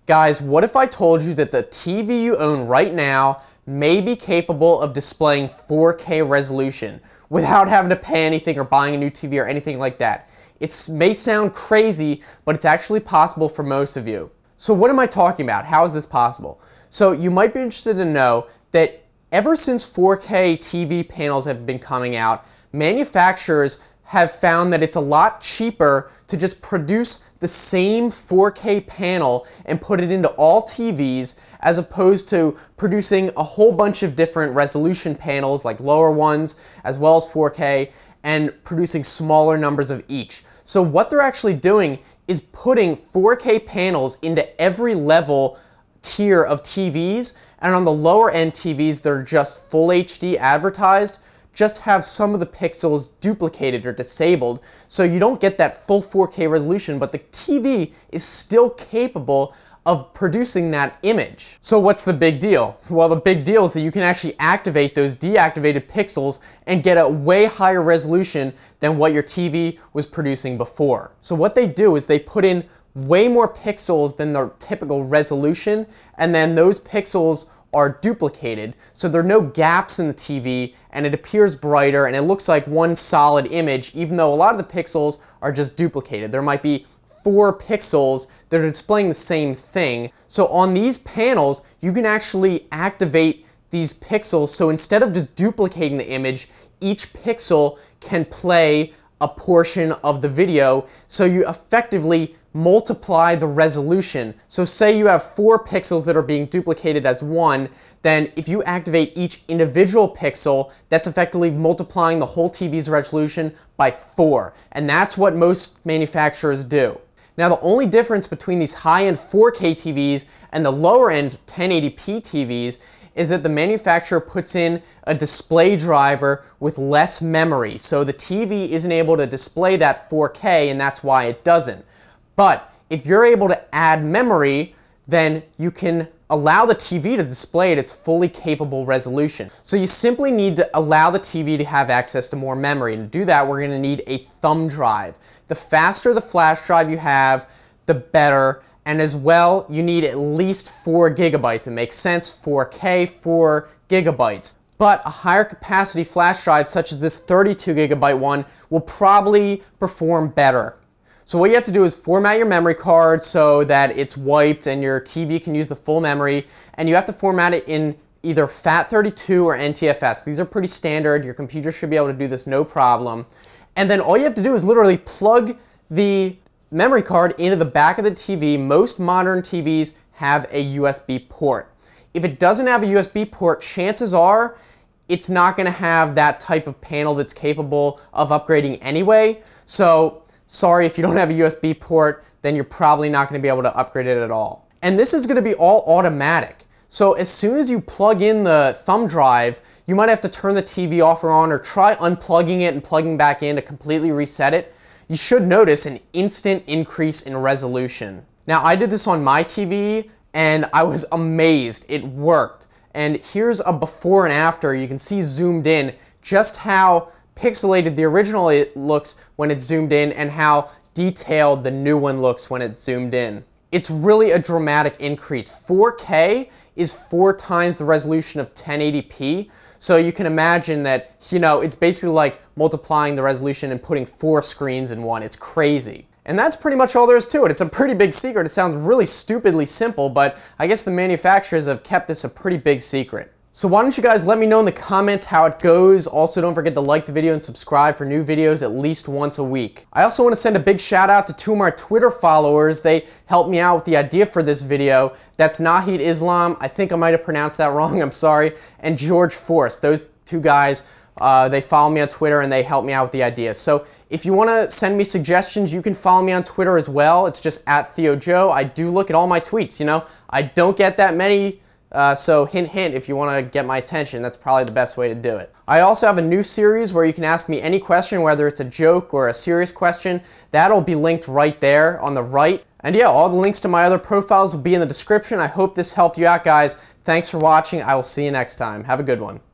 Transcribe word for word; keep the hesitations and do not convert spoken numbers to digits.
Guys, what if I told you that the T V you own right now may be capable of displaying four K resolution without having to pay anything or buying a new T V or anything like that? It may sound crazy, but it's actually possible for most of you. So what am I talking about? How is this possible? So you might be interested to know that ever since four K T V panels have been coming out, manufacturers have found that it's a lot cheaper to just produce the same four K panel and put it into all T Vs as opposed to producing a whole bunch of different resolution panels like lower ones as well as four K and producing smaller numbers of each. So what they're actually doing is putting four K panels into every level tier of T Vs, and on the lower end T Vs that are just full H D advertised, just have some of the pixels duplicated or disabled, so you don't get that full four K resolution, but the T V is still capable of producing that image. So what's the big deal? Well, the big deal is that you can actually activate those deactivated pixels and get a way higher resolution than what your T V was producing before. So what they do is they put in way more pixels than the typical resolution, and then those pixels are duplicated, so there are no gaps in the T V, and it appears brighter and it looks like one solid image, even though a lot of the pixels are just duplicated. There might be four pixels that are displaying the same thing. So on these panels, you can actually activate these pixels, so instead of just duplicating the image, each pixel can play a portion of the video, so you effectively multiply the resolution. So say you have four pixels that are being duplicated as one, then if you activate each individual pixel, that's effectively multiplying the whole T V's resolution by four. And that's what most manufacturers do. Now the only difference between these high-end four K T Vs and the lower-end ten eighty p T Vs is that the manufacturer puts in a display driver with less memory. So the T V isn't able to display that four K, and that's why it doesn't. But if you're able to add memory, then you can allow the T V to display at its fully capable resolution. So you simply need to allow the T V to have access to more memory. And to do that, we're going to need a thumb drive. The faster the flash drive you have, the better. And as well, you need at least four gigabytes. It makes sense, four K, four gigabytes. But a higher capacity flash drive, such as this thirty-two gigabyte one, will probably perform better. So what you have to do is format your memory card so that it's wiped and your T V can use the full memory, and you have to format it in either FAT thirty-two or N T F S. These are pretty standard. Your computer should be able to do this no problem. And then all you have to do is literally plug the memory card into the back of the T V. Most modern T Vs have a U S B port. If it doesn't have a U S B port, chances are it's not going to have that type of panel that's capable of upgrading anyway. So sorry, if you don't have a U S B port, then you're probably not going to be able to upgrade it at all. And this is going to be all automatic. So as soon as you plug in the thumb drive, you might have to turn the T V off or on, or try unplugging it and plugging back in to completely reset it. You should notice an instant increase in resolution. Now, I did this on my T V and I was amazed. It worked. And here's a before and after. You can see zoomed in just how pixelated the original it looks when it's zoomed in and how detailed the new one looks when it's zoomed in. It's really a dramatic increase. four K is four times the resolution of ten eighty p, so you can imagine that, you know, it's basically like multiplying the resolution and putting four screens in one. It's crazy. And that's pretty much all there is to it. It's a pretty big secret. It sounds really stupidly simple, but I guess the manufacturers have kept this a pretty big secret. So why don't you guys let me know in the comments how it goes. Also, don't forget to like the video and subscribe for new videos at least once a week. I also want to send a big shout out to two of my Twitter followers. They helped me out with the idea for this video. That's Nahid Islam, I think I might have pronounced that wrong, I'm sorry, and George Force. Those two guys, uh, they follow me on Twitter and they helped me out with the idea. So if you want to send me suggestions, you can follow me on Twitter as well. It's just at TheoJoe. I do look at all my tweets, you know. I don't get that many. Uh, so hint, hint, if you want to get my attention, that's probably the best way to do it. I also have a new series where you can ask me any question, whether it's a joke or a serious question. That'll be linked right there on the right. And yeah, all the links to my other profiles will be in the description. I hope this helped you out, guys. Thanks for watching. I will see you next time. Have a good one.